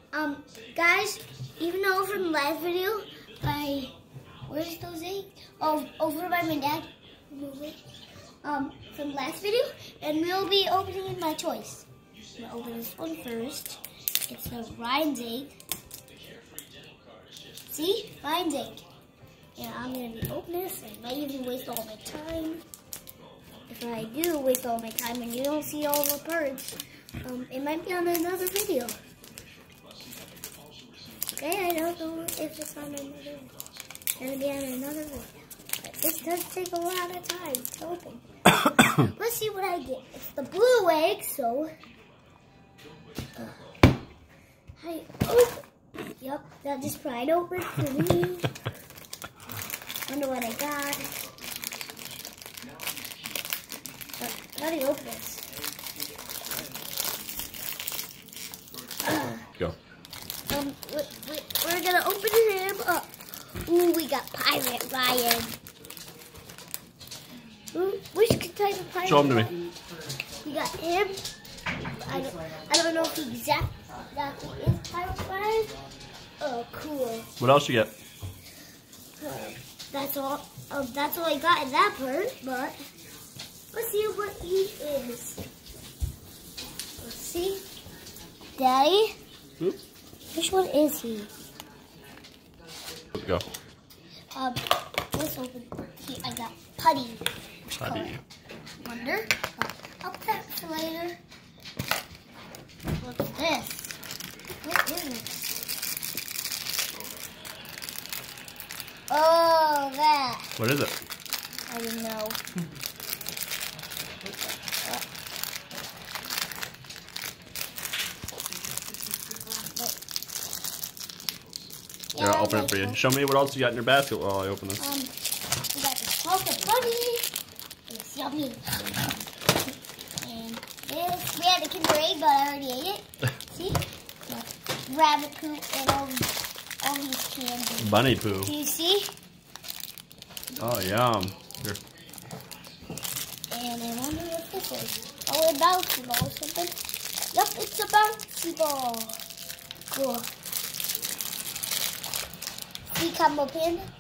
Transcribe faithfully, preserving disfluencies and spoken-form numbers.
Um, guys, even though from the last video, I, where's those eggs? Oh, over by my dad. Um, from the last video, and we'll be opening my toys. I'm gonna open this one first. It's the Ryan's egg. See? Ryan's egg. And I'm gonna be opening this. I might even waste all my time. If I do waste all my time and you don't see all the parts, um, it might be on another video. Okay, I don't know if it's on another video. It's gonna be on another video. But this does take a lot of time to open. Let's see what I get. It's the blue egg, so uh, I open. Yep, that just pried open for me. Wonder what I got. Uh, how do you open this? Uh, Go. Um, we, we, we're gonna open him up. Ooh, we got Pirate Ryan. Ooh, which type of pirate? Show him to me. We got him. I don't, I don't know if he exact, exactly is Pirate Ryan. Oh, cool. What else you get? Uh, that's all. Um, that's all I got in that part. But let's see what he is. Let's see, Daddy. Hmm? Which one is he? Go. Um, let's open. He, I got Putty. Which Putty. color? Wonder. Uh, I'll put that for later. What's this? What is this? Oh, that. What is it? I don't know. Here, I'll open it for you. Show me what else you got in your basket while I open this. Um, we got the chocolate bunny. It's yummy. And this, we had the Kinder Egg, but I already ate it. See? Yeah. Rabbit poop and all these, all these candies. Bunny poo. Do you see? Oh, yum. Here. And I wonder what this is. Oh, a bouncy ball or something. Yep, it's a bouncy ball. Cool. See combo pin?